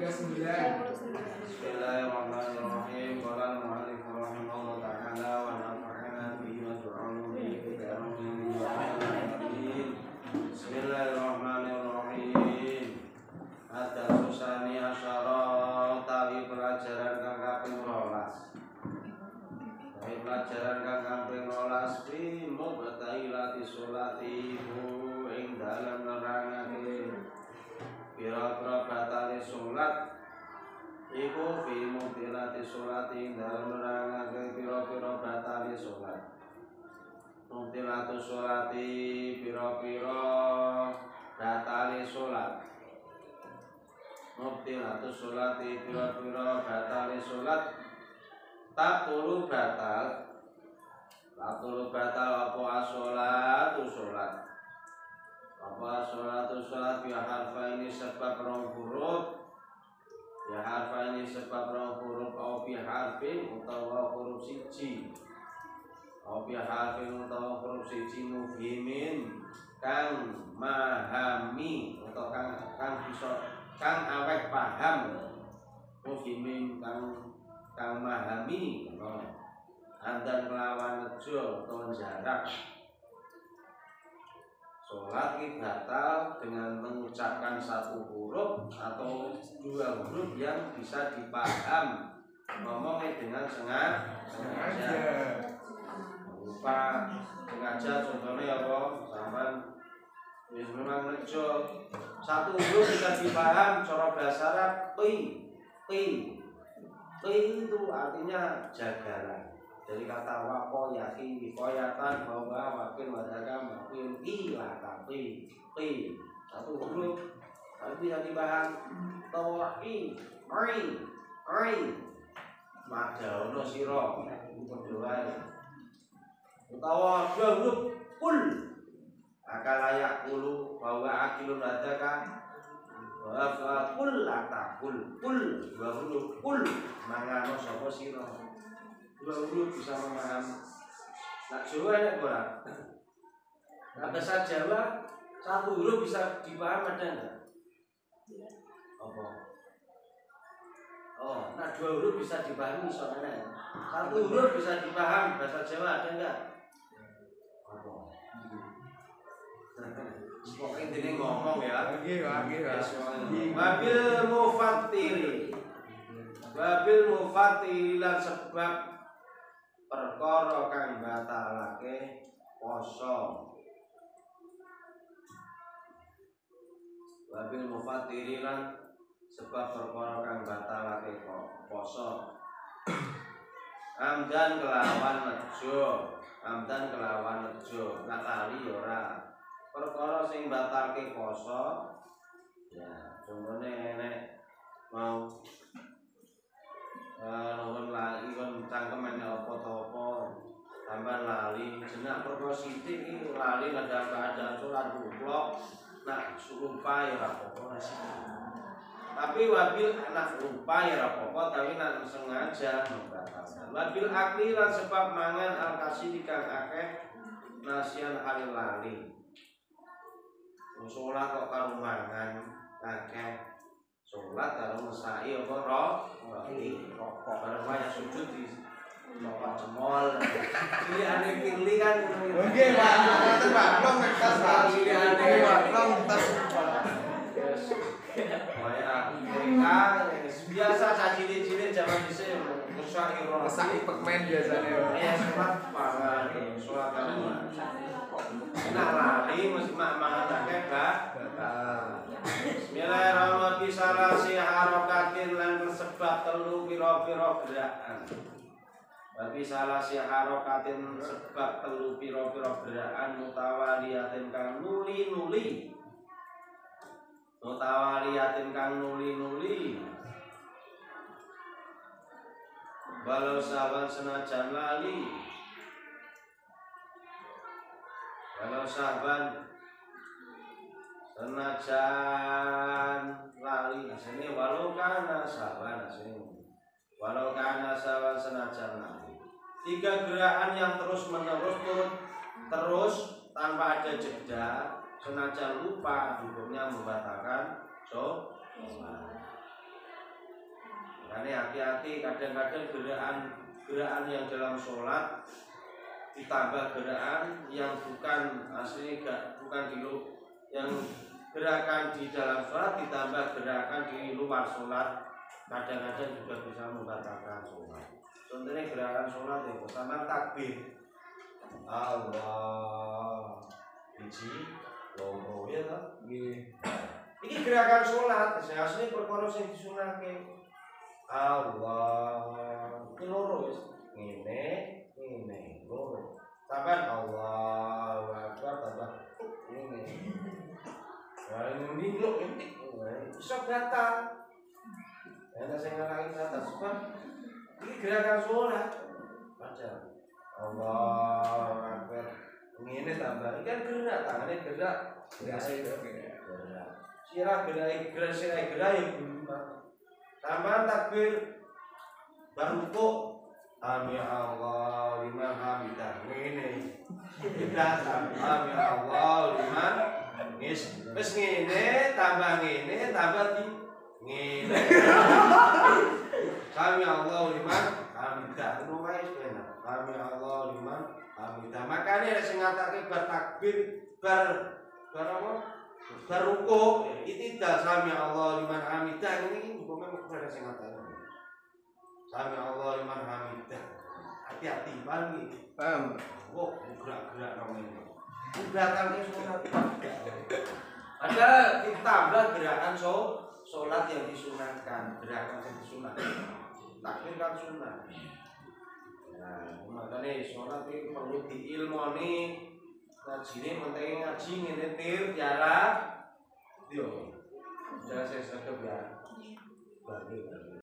Bismillahirrahmanirrahim. Qala al-mu'allif rahimahullah ta'ala wa nafa'ana bihi wa bi'ulumihi bi amin wa amin. Bismillahirrahmanirrahim. Ada susani asyara tawi pelajaran kang kaping 12. Tawi pelajaran kang kaping 12 fi mubtailati sholati ing dalem nerangake pira-pira batale salat. Iku fi mubtilati sholati dalam nerangake pira-pira batale salat. Mubtilatu sholati pira-pira batale salat. Mubtilatu sholati pira-pira batale salat. Tatulu batal. Tatulu batal apa as-sholatu salat. Apa as-sholatu salat bi harfa ini sebab rong huruf. Ya harfa ini sebab rong huruf au bi harfin utawa huruf siji. Au bi harfin utawa huruf siji mufhimin kang mahami utawa kang bisa kang awek paham. Mufhimin kang mahami andan kelawan nejo utawa jarak. Sholat ini batal dengan mengucapkan satu huruf atau dua huruf yang bisa dipaham. Ngomongnya dengan sengaja. Lupa sengaja contohnya apa? Sampai memang nejo satu huruf bisa dipaham. Cara bahasa Arab pi itu artinya jagalah. Dari kata wako yaki koyatan bahwa wakil wadaka makin ilah tapi satu huruf tapi bisa dibahas tawaki ai madaono siro berdoa utawa dua huruf kul akal layak kulu bahwa akilun wadaka bahwa kul atakul kul dua huruf kul mangano sopo siro dua huruf bisa memahami. Nak Jawa ada kurang. Nah, bahasa Jawa satu huruf bisa dipaham ada enggak? Apa? Oh, nah dua huruf bisa dipahami soalnya. Satu huruf bisa dipaham bahasa Jawa ada enggak? Apa? Pokoknya ini ngomong ya. Wabil mufattiri lan sebab perkara kang batalake poso. Wabil mufattiri lan sebab perkara kang batalake poso. Amdan kelawan nejo, nakali ora. Perkara sing batalke poso. Ya, contohnya enek mau nuwun lali kon cangkemane apa-apa tambah lali jeneng perkara sithik iki lali ngadang keadaan salat kuplok nak lupa ya ora apa-apa tapi wabil anak lupa ya ora apa-apa tapi nak sengaja membatalkan wabil akli lan sebab mangan al-kasidi kang akeh nasian hal lali salat kok karo mangan akeh sholat kalau mesai apa roti rokok bareng banyak sujud di rokok cemol ini aneh pilih kan oke pak long tas ini aneh long tas mereka biasa cacili-cili zaman dhisik musyairah pekmen biasanya ya sholat para sholat kalau nah lali mesti mangan akeh Bismillahirrahmanirrahim salasi harokatin lan sebab telu pira-pira gerakan. Bagi salasi harokatin sebab telu pira-pira gerakan mutawaliyatin kang nuli-nuli. Mutawaliyatin kang nuli-nuli. Walau sahabat senajan lali. Walau sahabat senajan lali asine walau kana saban asine walau kana saban senajan lali tiga gerakan yang terus menerus terus tanpa ada jeda senajan lupa hukumnya membatalkan sholat Makanya hati-hati, kadang-kadang gerakan yang dalam sholat ditambah gerakan yang bukan aslinya bukan yang gerakan di dalam sholat ditambah gerakan di luar sholat, kadang-kadang juga bisa membatalkan sholat. Contohnya gerakan sholat yang pertama takbir, Allah, biji, loro ya kan? Ini gerakan sholat, aslinya perkara yang disunahkan. Allah, ini loro ini loro. Tambah Allahu Akbar, tambah ini. Nah, ini lo intik, bisa batal. Ada saya ngalahin atas sebab ini gerakan sholat. Baca Allahu Akbar. Ini tambah, ini kan gerak, tangannya gerak. Sirah gerak yang berubah. Tambah takbir, baru kok. Amin Allah liman hamidah. Ini kita amin Allah liman wis ngene tambah ngene tambah di ngene. Amin Allah liman hamidah. Ngono wae sebenarnya. Amin Allah liman hamidah. Makanya nek sing ngatake bar takbir bar apa? Bar rukuk itu dah sami Allah liman hamidah ini hukumnya pada sing ngatake. Sami Allah liman hamidah. Hati-hati banget. Paham. Oh, gerak-gerak namanya. Gerakan sholat. Ada ditambah gerakan sholat yang disunahkan, gerakan yang disunahkan. Takbir kan sunah. Nah, makanya sholat itu perlu diilmoni. Ngajine penting ngaji ngene tir jarak. Yo. Jarak saya sedekah ya. Bagi